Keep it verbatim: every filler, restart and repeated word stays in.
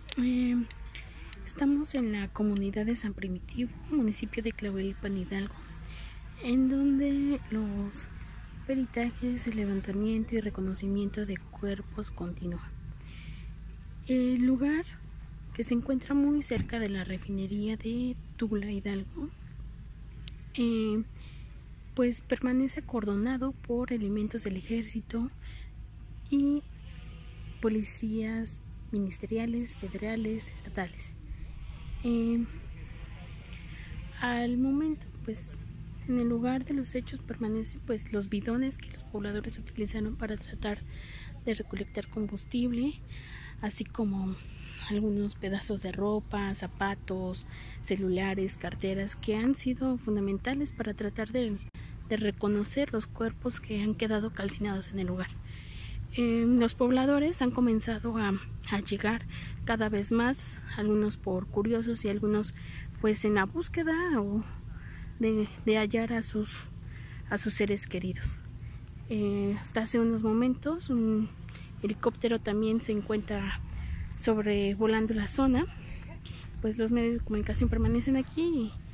Eh, estamos en la comunidad de San Primitivo, municipio de Clahuelipan, Hidalgo, en donde los peritajes de levantamiento y reconocimiento de cuerpos continúan. El lugar, que se encuentra muy cerca de la refinería de Tula, Hidalgo, eh, pues permanece acordonado por elementos del ejército y policías ministeriales, federales, estatales. Eh, al momento, pues en el lugar de los hechos permanecen pues los bidones que los pobladores utilizaron para tratar de recolectar combustible, así como algunos pedazos de ropa, zapatos, celulares, carteras, que han sido fundamentales para tratar de, de reconocer los cuerpos que han quedado calcinados en el lugar. Eh, los pobladores han comenzado a, a llegar cada vez más, algunos por curiosos y algunos pues en la búsqueda o de, de hallar a sus, a sus seres queridos. Eh, hasta hace unos momentos un helicóptero también se encuentra sobrevolando la zona, pues los medios de comunicación permanecen aquí y